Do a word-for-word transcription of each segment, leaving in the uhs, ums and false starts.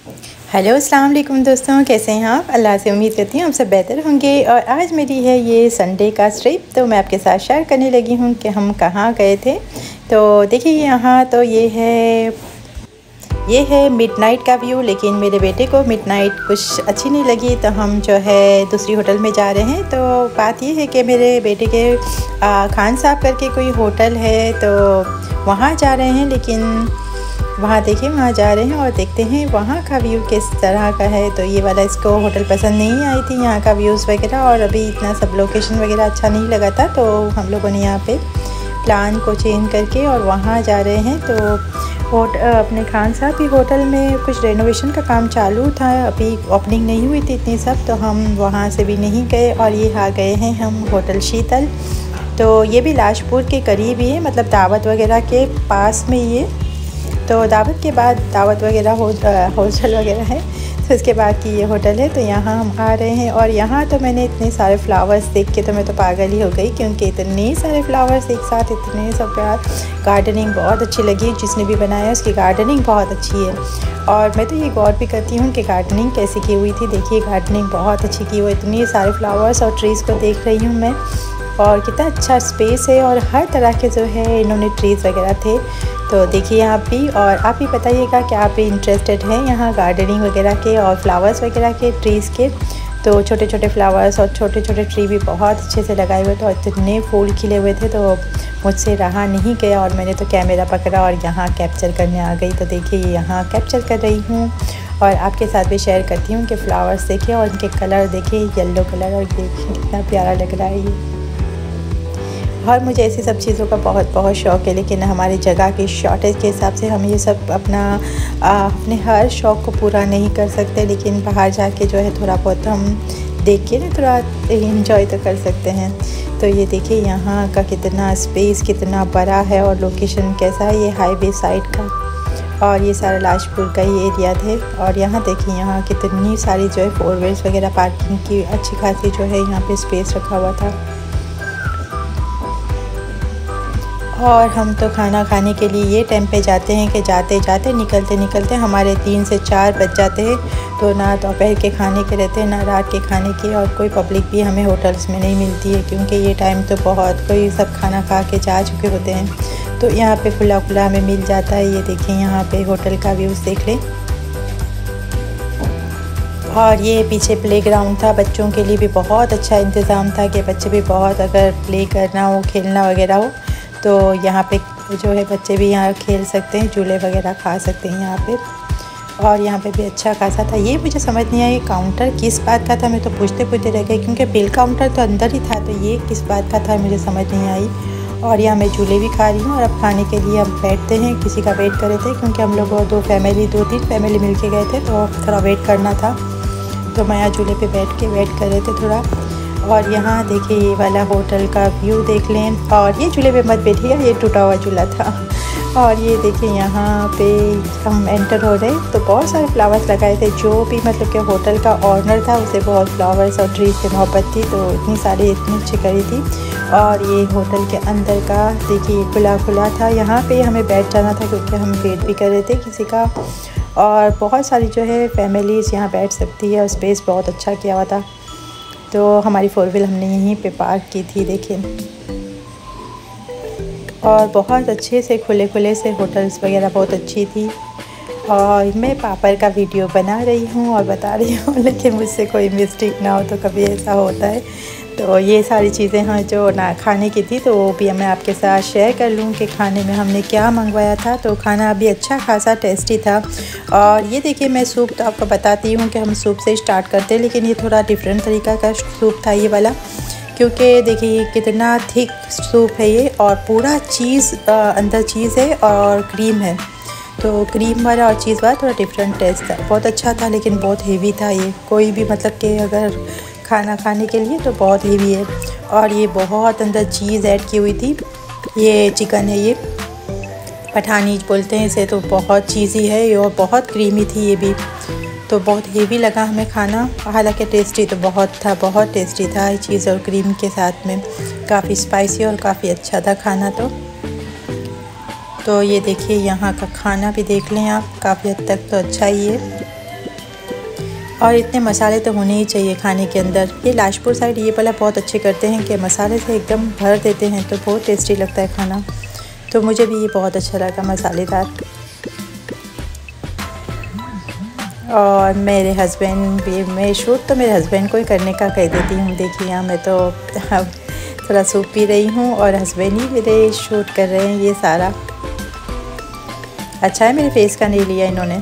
Hello अस्सलाम वालेकुम दोस्तों, कैसे हैं आप। अल्लाह से उम्मीद करती हूँ हम सब बेहतर होंगे। और आज मेरी है ये संडे का ट्रिप, तो मैं आपके साथ शेयर करने लगी हूँ कि हम कहाँ गए थे। तो देखिए यहाँ तो ये है ये है मिडनाइट का व्यू, लेकिन मेरे बेटे को मिडनाइट कुछ अच्छी नहीं लगी, तो हम जो है दूसरी होटल में जा रहे हैं। तो बात ये है कि मेरे बेटे के आ, खान साहब करके कोई होटल है, तो वहाँ जा रहे हैं। लेकिन वहाँ देखिए वहाँ जा रहे हैं और देखते हैं वहाँ का व्यू किस तरह का है। तो ये वाला इसको होटल पसंद नहीं आई थी, यहाँ का व्यूज़ वगैरह, और अभी इतना सब लोकेशन वगैरह अच्छा नहीं लगा था। तो हम लोगों ने यहाँ पे प्लान को चेंज करके और वहाँ जा रहे हैं। तो होट अपने खान साहब की होटल में कुछ रेनोवेशन का काम चालू था, अभी ओपनिंग नहीं हुई थी इतनी सब, तो हम वहाँ से भी नहीं गए। और ये आ गए हैं हम होटल शीतल। तो ये भी लाजपुर के करीब ही है, मतलब दावत वगैरह के पास में ये। तो दावत के बाद दावत वगैरह हो हॉस्टल वगैरह है, तो इसके बाद की ये होटल है। तो यहाँ हम आ रहे हैं और यहाँ तो मैंने इतने सारे फ्लावर्स देख के तो मैं तो पागल ही हो गई, क्योंकि इतने सारे फ्लावर्स एक साथ, इतने सब प्यार। गार्डनिंग बहुत अच्छी लगी, जिसने भी बनाया उसकी गार्डनिंग बहुत अच्छी है। और मैं तो ये गौर भी करती हूँ कि गार्डनिंग कैसी की हुई थी। देखिए गार्डनिंग बहुत अच्छी की हुई, इतने सारे फ्लावर्स और ट्रीज़ को देख रही हूँ मैं, और कितना अच्छा स्पेस है, और हर तरह के जो है इन्होंने ट्रीज़ वगैरह थे। तो देखिए आप भी, और आप भी बताइएगा कि आप भी इंटरेस्टेड हैं यहाँ गार्डनिंग वगैरह के और फ्लावर्स वगैरह के, ट्रीज़ के। तो छोटे छोटे फ्लावर्स और छोटे छोटे ट्री भी बहुत अच्छे से लगाए हुए थे, और इतने फूल खिले हुए थे, तो मुझसे रहा नहीं गया और मैंने तो कैमरा पकड़ा और यहाँ कैप्चर करने आ गई। तो देखिए यहाँ कैप्चर कर रही हूँ और आपके साथ भी शेयर करती हूँ कि फ़्लावर्स देखिए और इनके कलर देखिए, येलो कलर, और देखिए कितना प्यारा लग रहा है ये। और मुझे ऐसी सब चीज़ों का बहुत बहुत शौक़ है, लेकिन हमारी जगह की शॉर्टेज के हिसाब से हम ये सब अपना आ, अपने हर शौक़ को पूरा नहीं कर सकते। लेकिन बाहर जाके जो है थोड़ा बहुत हम देख के ना थोड़ा इंजॉय तो कर सकते हैं। तो ये देखिए यहाँ का कितना स्पेस कितना बड़ा है, और लोकेशन कैसा है, ये हाईवे साइड का, और ये सारा लाजपुर का ही एरिया थे। और यहाँ देखिए यहाँ कितनी सारी जो है फोर व्हील्स वगैरह पार्किंग की अच्छी खासी जो है यहाँ पे स्पेस रखा हुआ था। और हम तो खाना खाने के लिए ये टाइम पे जाते हैं कि जाते जाते निकलते निकलते हमारे तीन से चार बज जाते हैं। तो ना दोपहर के खाने के रहते हैं ना रात के खाने के, और कोई पब्लिक भी हमें होटल्स में नहीं मिलती है, क्योंकि ये टाइम तो बहुत कोई सब खाना खा के जा चुके होते हैं। तो यहाँ पे खुला खुला हमें मिल जाता है। ये देखें यहाँ पे होटल का व्यूज़ देख लें। और ये पीछे प्लेग्राउंड था, बच्चों के लिए भी बहुत अच्छा इंतज़ाम था कि बच्चे भी बहुत अगर प्ले करना हो, खेलना वगैरह हो, तो यहाँ पे जो है बच्चे भी यहाँ खेल सकते हैं, झूले वगैरह खा सकते हैं यहाँ पे। और यहाँ पे भी अच्छा खासा था। ये मुझे समझ नहीं आया काउंटर किस बात का था, मैं तो पूछते पूछते रह गई, क्योंकि बिल काउंटर तो अंदर ही था, तो ये किस बात का था मुझे समझ नहीं आई। और यहाँ मैं झूले भी खा रही हूँ, और अब खाने के लिए हम बैठते हैं, किसी का वेट कर रहे थे, क्योंकि हम लोग दो फैमिली दो तीन फैमिली मिल के गए थे, तो थोड़ा वेट करना था। तो मैं यहाँ झूले पे बैठ के वेट कर रहे थे थोड़ा। और यहाँ देखिए ये वाला होटल का व्यू देख लें। और ये झूले पे मत बैठिएगा, ये टूटा हुआ झूला था। और ये देखिए यहाँ पे हम एंटर हो रहे, तो बहुत सारे फ्लावर्स लगाए थे। जो भी मतलब कि होटल का ऑनर था उसे बहुत फ्लावर्स और ट्रीज से मोहब्बत थी, तो इतनी सारी इतनी अच्छी करी थी। और ये होटल के अंदर का देखिए खुला खुला था, यहाँ पे हमें बैठ जाना था, क्योंकि हम वेट भी कर रहे थे किसी का। और बहुत सारी जो है फैमिलीज़ यहाँ बैठ सकती है, और स्पेस बहुत अच्छा किया हुआ था। तो हमारी फोर व्हील हमने यहीं पे पार्क की थी देखिए। और बहुत अच्छे से खुले खुले से होटल्स वगैरह बहुत अच्छी थी। और मैं पापड़ का वीडियो बना रही हूँ और बता रही हूँ, लेकिन मुझसे कोई मिस्टेक ना हो, तो कभी ऐसा होता है। तो ये सारी चीज़ें हैं जो ना खाने की थी, तो वो भी मैं आपके साथ शेयर कर लूँ कि खाने में हमने क्या मंगवाया था। तो खाना भी अच्छा खासा टेस्टी था। और ये देखिए मैं सूप तो आपको बताती हूँ कि हम सूप से स्टार्ट करते हैं, लेकिन ये थोड़ा डिफरेंट तरीका का सूप था ये वाला, क्योंकि देखिए कितना थिक सूप है ये, और पूरा चीज़ अंदर चीज़ है और क्रीम है। तो क्रीम वाला और चीज़ वाला थोड़ा डिफरेंट टेस्ट था, बहुत अच्छा था, लेकिन बहुत हेवी था ये। कोई भी मतलब कि अगर खाना खाने के लिए तो बहुत हेवी है। और ये बहुत अंदर चीज़ ऐड की हुई थी। ये चिकन है, ये पठानी बोलते हैं इसे, तो बहुत चीज़ी है ये, और बहुत क्रीमी थी ये भी। तो बहुत हेवी लगा हमें खाना, हालांकि टेस्टी तो बहुत था, बहुत टेस्टी था ये चीज़ और क्रीम के साथ में, काफ़ी स्पाइसी और काफ़ी अच्छा था खाना। तो तो ये देखिए यहाँ का खाना भी देख लें आप, काफ़ी हद तक तो अच्छा ही है। और इतने मसाले तो होने ही चाहिए खाने के अंदर। ये लाजपुर साइड ये वाला बहुत अच्छे करते हैं कि मसाले से एकदम भर देते हैं, तो बहुत टेस्टी लगता है खाना। तो मुझे भी ये बहुत अच्छा लगा मसालेदार। और मेरे हस्बैंड भी, मैं शूट तो मेरे हस्बैंड को ही करने का कह देती हूँ। देखिए यहाँ मैं तो थोड़ा सूप पी रही हूँ और हस्बैंड ही मेरे शूट कर रहे हैं ये सारा। अच्छा है मेरे फेस का नहीं लिया इन्होंने।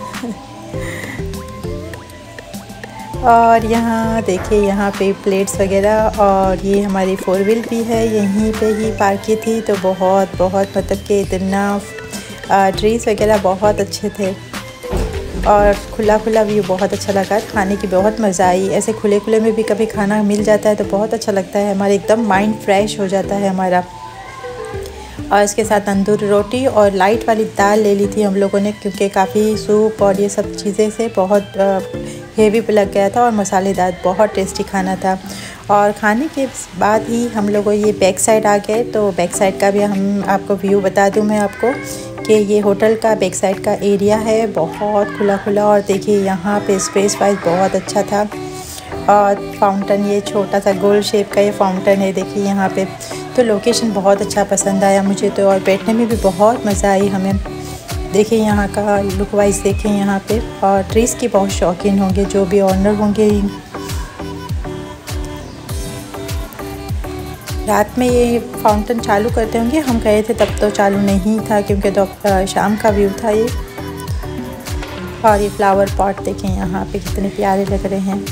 और यहाँ देखिए यहाँ पे प्लेट्स वगैरह, और ये हमारी फोर व्हील भी है, यहीं पे ही पार्क की थी। तो बहुत बहुत मतलब कि इतना ट्रीज़ वगैरह बहुत अच्छे थे और खुला खुला व्यू बहुत अच्छा लगा। खाने की बहुत मज़ा आई। ऐसे खुले खुले में भी कभी खाना मिल जाता है तो बहुत अच्छा लगता है, हमारे एकदम माइंड फ्रेश हो जाता है हमारा। और इसके साथ तंदूरी रोटी और लाइट वाली दाल ले ली थी हम लोगों ने, क्योंकि काफ़ी सूप और ये सब चीज़ें से बहुत हेवी लग गया था और मसालेदार बहुत टेस्टी खाना था। और खाने के बाद ही हम लोगों ये बैक साइड आ गए। तो बैक साइड का भी हम आपको व्यू बता दूं मैं आपको कि ये होटल का बैक साइड का एरिया है, बहुत खुला खुला। और देखिए यहाँ पे स्पेस वाइज बहुत अच्छा था। और फाउंटेन, ये छोटा सा गोल शेप का ये फाउंटेन है देखिए यहाँ पे। तो लोकेशन बहुत अच्छा पसंद आया मुझे तो, और बैठने में भी बहुत मज़ा आई हमें। देखिए यहाँ का लुक वाइज देखें यहाँ पे। और ट्रीज़ की बहुत शौकीन होंगे जो भी ऑनर होंगे। रात में ये फाउंटेन चालू करते होंगे, हम गए थे तब तो चालू नहीं था क्योंकि तो शाम का व्यू था ये। और ये फ्लावर पॉट देखें यहाँ पे कितने प्यारे लग रहे हैं।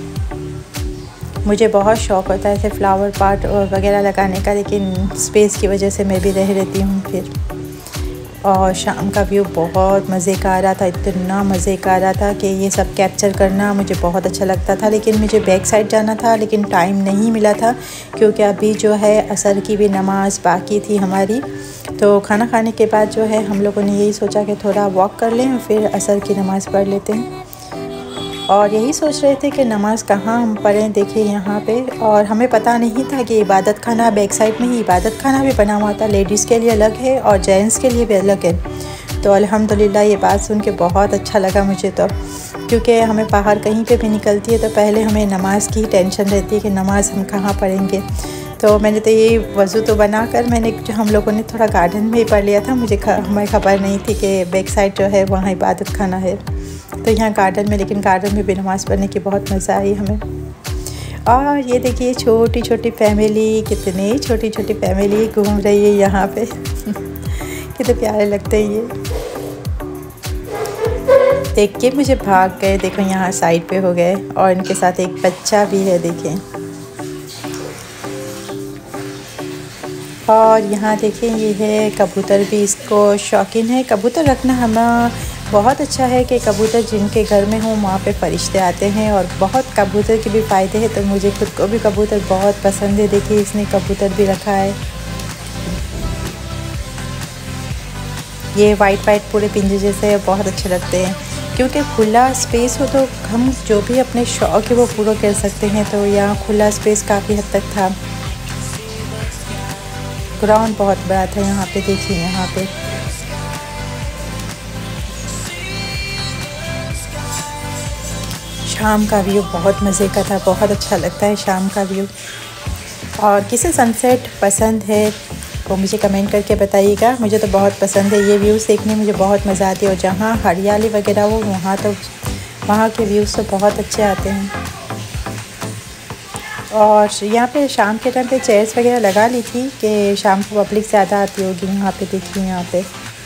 मुझे बहुत शौक़ होता है ऐसे फ्लावर पॉट वगैरह लगाने का, लेकिन स्पेस की वजह से मैं भी रह रहती हूँ फिर। और शाम का व्यू बहुत मज़े का आ रहा था, इतना मज़े का आ रहा था कि ये सब कैप्चर करना मुझे बहुत अच्छा लगता था। लेकिन मुझे बैक साइड जाना था, लेकिन टाइम नहीं मिला था क्योंकि अभी जो है असर की भी नमाज़ बाकी थी हमारी। तो खाना खाने के बाद जो है हम लोगों ने यही सोचा कि थोड़ा वॉक कर लें, फिर असर की नमाज़ पढ़ लेते हैं। और यही सोच रहे थे कि नमाज़ कहाँ हम पढ़ें। देखिए यहाँ पे, और हमें पता नहीं था कि इबादत खाना बैक साइड में ही इबादत खाना भी बना हुआ था। लेडीज़ के लिए अलग है और जेंट्स के लिए भी अलग है। तो अल्हम्दुलिल्लाह ये बात सुन के बहुत अच्छा लगा मुझे तो, क्योंकि हमें बाहर कहीं पे भी निकलती है तो पहले हमें नमाज़ की टैंशन रहती है कि नमाज़ हम कहाँ पढ़ेंगे। तो मैंने तो ये वज़ू तो बना कर मैंने जो हम लोगों ने थोड़ा गार्डन में ही पढ़ लिया था। मुझे हमें खबर नहीं थी कि बैक साइड जो है वहाँ इबादत खाना है, तो यहाँ गार्डन में, लेकिन गार्डन में भी नमाज़ पढ़ने की बहुत मज़ा आई हमें। और ये देखिए छोटी छोटी फैमिली, कितनी छोटी छोटी फैमिली घूम रही है यहाँ पे। कितने प्यारे लगते हैं ये देख के, मुझे भाग गए। देखो यहाँ साइड पे हो गए, और इनके साथ एक बच्चा भी है देखें। और यहाँ देखें ये है कबूतर भी, इसको शौकीन है। कबूतर रखना हमें बहुत अच्छा है कि कबूतर जिनके घर में हों वहाँ पे फरिश्ते आते हैं, और बहुत कबूतर के भी फ़ायदे हैं। तो मुझे खुद को भी कबूतर बहुत पसंद है। देखिए इसने कबूतर भी रखा है। ये वाइट वाइट पूरे पिंजरे जैसे बहुत अच्छे लगते हैं, क्योंकि खुला स्पेस हो तो हम जो भी अपने शौक़ है वो पूरा कर सकते हैं। तो यहाँ खुला स्पेस काफ़ी हद तक था। ग्राउंड बहुत बड़ा था यहाँ पे। देखिए यहाँ पे शाम का व्यू बहुत मज़े का था, बहुत अच्छा लगता है शाम का व्यू। और किसे सनसेट पसंद है वो मुझे कमेंट करके बताइएगा। मुझे तो बहुत पसंद है, ये व्यूज़ देखने में मुझे बहुत मज़ा आती है। और जहाँ हरियाली वगैरह हो वहाँ तो वहाँ के व्यूज़ तो बहुत अच्छे आते हैं। और यहाँ पे शाम के टाइम पे चेयर्स वगैरह लगा ली थी कि शाम को पब्लिक ज़्यादा आती होगी यहाँ पे। देखिए यहाँ पे,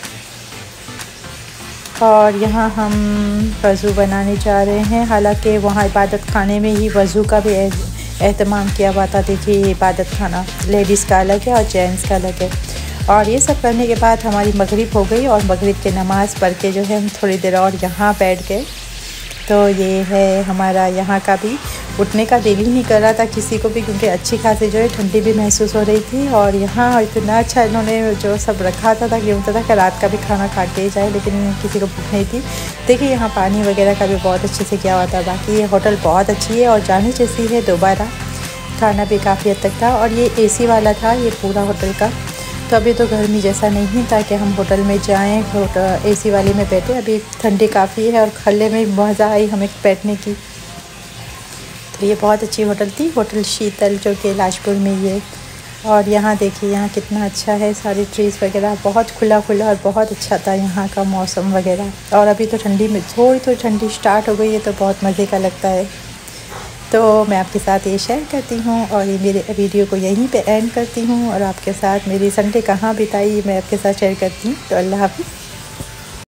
और यहाँ हम वज़ू बनाने जा रहे हैं। हालांकि वहाँ इबादत खाने में ही वज़ू का भी एहतमाम किया हुआ था। देखिए इबादत खाना लेडीज़ का अलग है और जेंट्स का अलग है। और ये सब करने के बाद हमारी मगरिब हो गई, और मगरिब के नमाज़ पढ़ के जो है हम थोड़ी देर और यहाँ बैठ गए। तो ये है हमारा यहाँ का भी। उठने का दिल ही नहीं कर रहा था किसी को भी, क्योंकि अच्छी खासी जो है ठंडी भी महसूस हो रही थी। और यहाँ इतना अच्छा इन्होंने जो सब रखा था, था कि होता था कि रात का भी खाना खा के ही जाए, लेकिन किसी को भूख नहीं थी। देखिए यहाँ पानी वगैरह का भी बहुत अच्छे से किया हुआ था। बाकी ये होटल बहुत अच्छी है और जाने जैसी है दोबारा। खाना भी काफ़ी हद तक था, और ये एसी वाला था ये पूरा होटल का। तो तो अभी तो गर्मी जैसा नहीं था कि हम होटल में जाएं, होटल एसी वाले में बैठे। अभी ठंडी काफ़ी है और खले में मज़ा आई हमें बैठने की। तो ये बहुत अच्छी होटल थी, होटल शीतल, जो कि लाजपुर में ही है। और यहाँ देखिए यहाँ कितना अच्छा है, सारी ट्रीज़ वगैरह बहुत खुला खुला और बहुत अच्छा था यहाँ का मौसम वगैरह। और अभी तो ठंडी में थोड़ी थोड़ी ठंडी स्टार्ट हो गई है, तो बहुत मज़े का लगता है। तो मैं आपके साथ ये शेयर करती हूँ और ये मेरे वीडियो को यहीं पे एंड करती हूँ और आपके साथ मेरी संडे कहाँ बिताई मैं आपके साथ शेयर करती हूँ। तो अल्लाह हाफ़िज़।